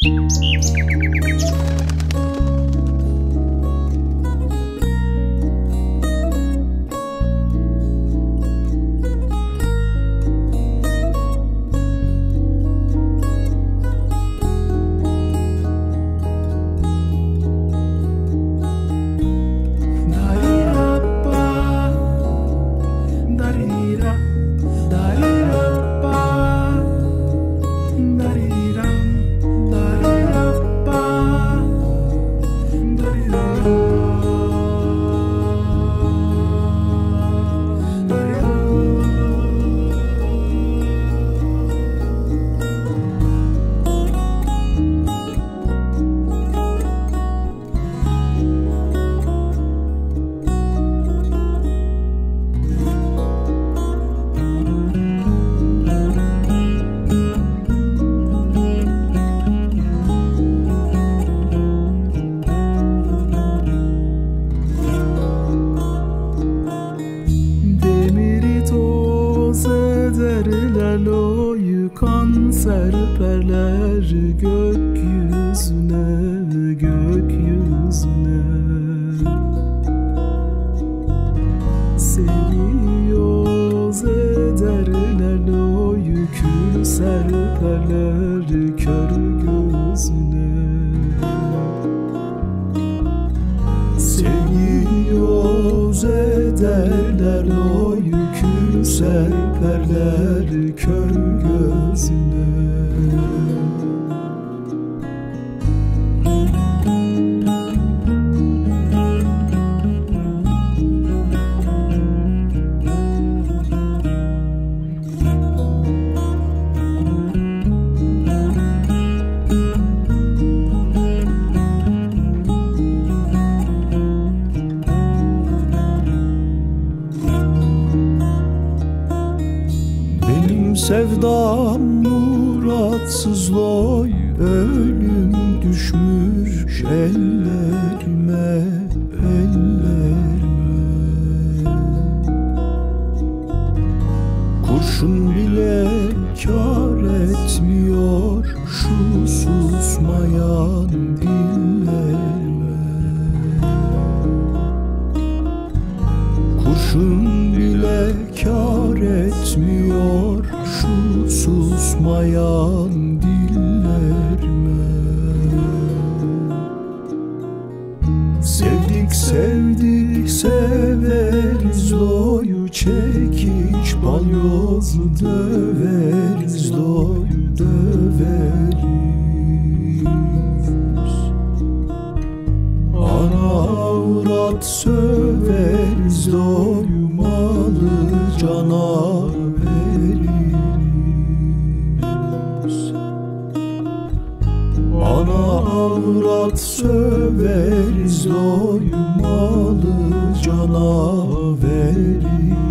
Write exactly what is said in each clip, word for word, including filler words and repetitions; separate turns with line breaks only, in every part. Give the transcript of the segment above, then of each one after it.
Serperler gökyüzüne, gökyüzüne. Seviyoruz ederler o yükü, serperler kör gözüne. Seviyoruz ederler o yükü, serperler kör gözüne. Sevdam muratsız loy, ölüm düşmüş ellerime, ellerime. Kurşun bile kâr etmiyor şu susmayan dillerime. Kurşun bile kâr etmiyor şu susmayan dillerime. Sevdik sevdik severiz loyu, çekiç balyozu döveriz loyu, döveriz. Ana avrat söveriz loyu, malı cana ana avrat söveriz, doymalı cana veririz.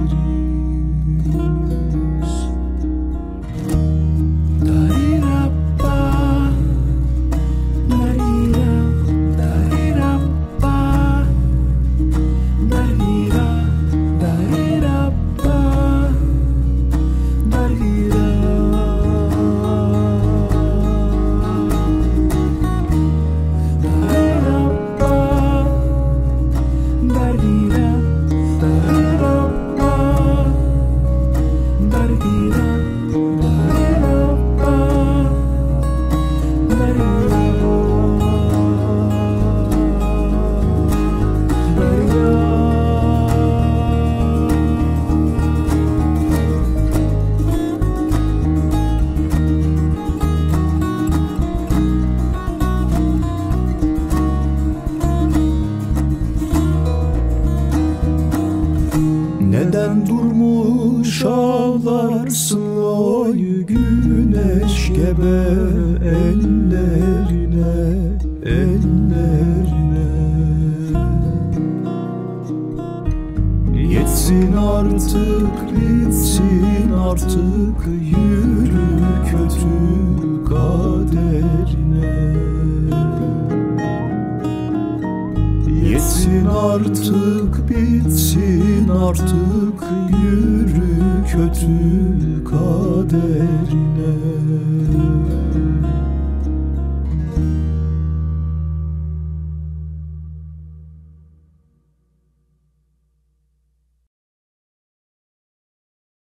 Neden durmuş ağlarsın oy güneş gebe ellerine, ellerine. Yetsin artık, bitsin artık, yürü kötü kaderine. Yetsin artık, bitsin artık, yürü kötü kaderine.